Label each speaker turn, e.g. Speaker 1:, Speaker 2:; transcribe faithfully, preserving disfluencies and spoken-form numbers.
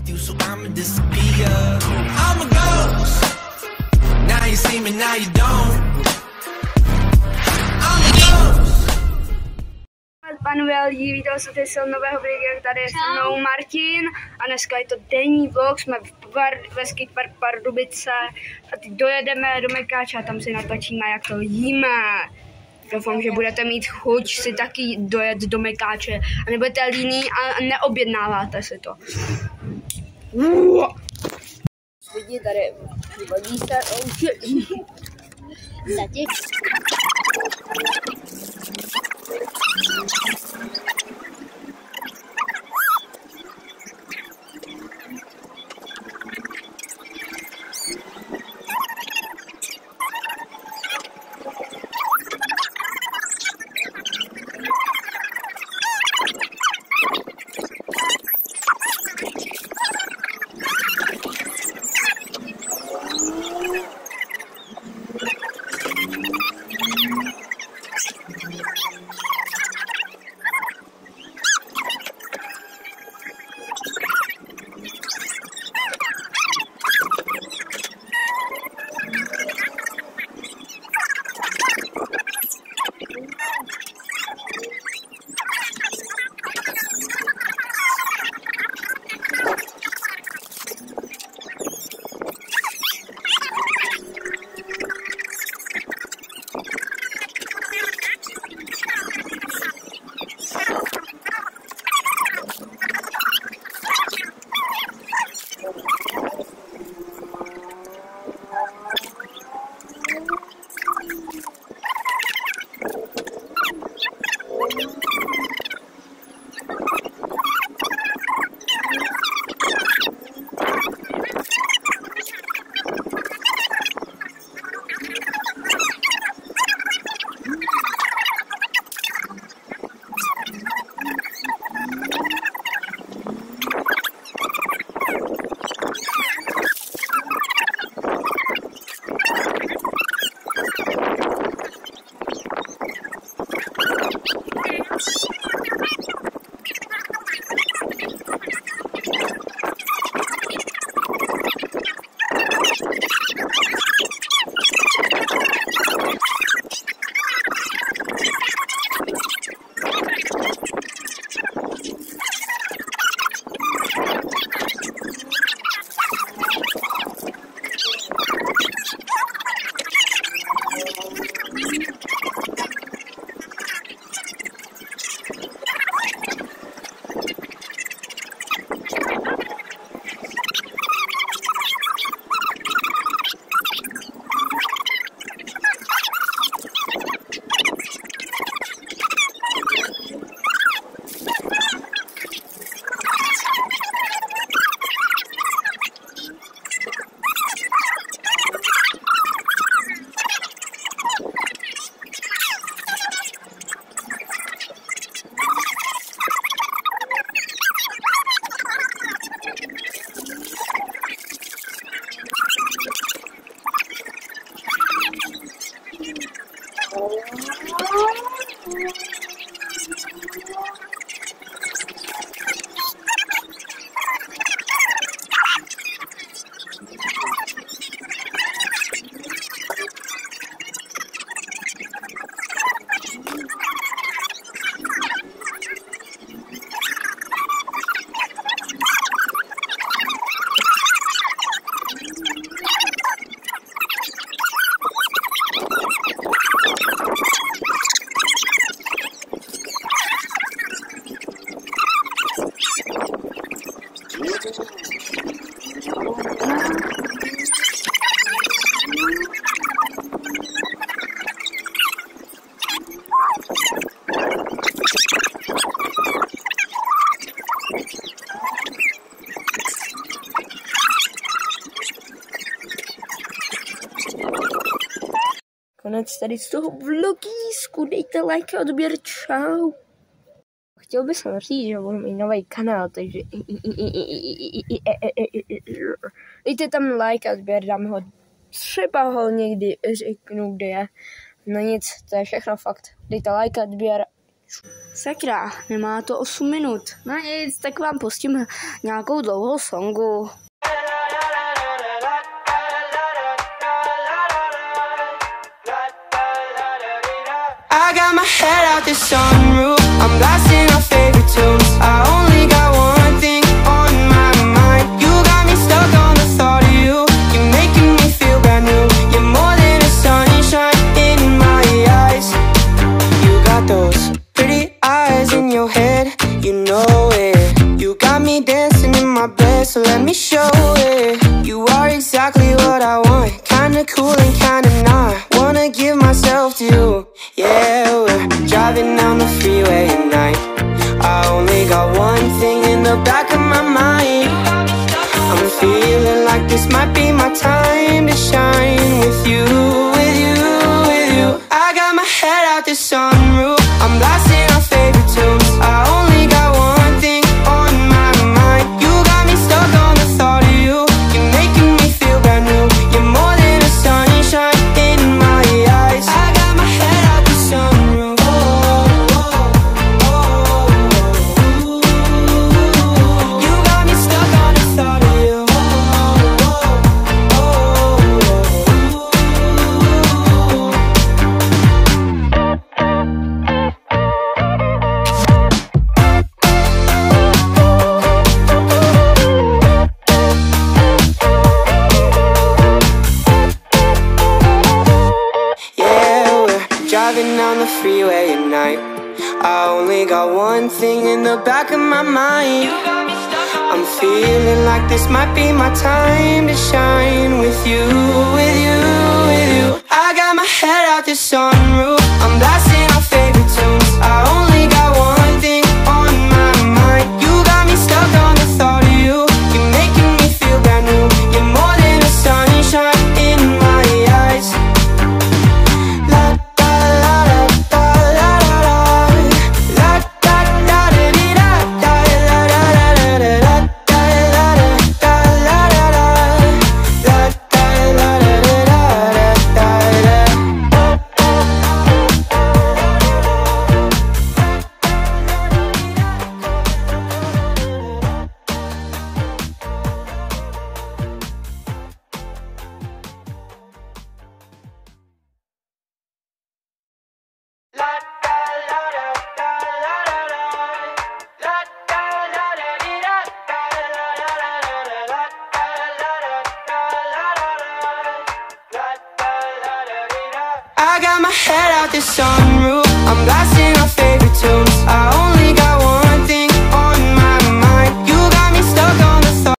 Speaker 1: with you, so I'ma disappear. I'm a ghost. Now you see me, now you don't. I'm a ghost.
Speaker 2: Pánové lidi, vítám se tady z nového videa, tady je se mnou Martin a dneska je to denní vlog, jsme v Par, ve skatepark Pardubice a teď dojedeme do Mekáče a tam si natočíme, jak to jíme. Doufám, že budete mít chuť si taky dojet do Mekáče a nebudete líní a neobjednáváte si to. Vidíte tady, vodí se, oh shit. Zatím. Konec tady z toho vlogísku, dejte like a odběr, čau. Chtěl bych jsem říct, že budu mít nový kanál, takže dejte tam like a odběr, dám ho, třeba ho někdy řeknu, kde je. No nic, to je všechno fakt. Dejte like a odběr Sakra, nemá to osm minut. No nic, tak vám pustím nějakou dlouhou songu.
Speaker 1: I got my head out the sunroof, I'm blasting our favorite tunes. I only got one thing on my mind. You got me stuck on the thought of you. You're making me feel brand new. You're more than a sunshine in my eyes. You got those pretty eyes in your head, you know it. You got me dancing in my bed, so let me show it. You are exactly what I want, kinda cool and kinda not. Wanna give myself to you. Yeah, we're driving down the freeway at night. I only got one thing in the back of my mind. I'm feeling like this might be my time to shine with you, with you, with you. I got my head out the sunroof, I'm blasting our favorite tunes. I only got one thing on my mind. You got me stuck on the thought of you. You're making me feel brand new. You're more than a sunshine in my eyes. I got my head out the sunroof. Oh, oh, oh, oh. You got me stuck on the thought of you. Oh, oh, driving down the freeway at night. I only got one thing in the back of my mind. I'm feeling like this might be my time to shine with you, with you, with you. I got my head out the sunroof, I'm blasting our favorite tunes. I only got one thing on my mind. You got me stuck on the thought of you. You're making me feel brand new. You're more than a sunshine in my eyes. I got my head out the sunroof, I'm blasting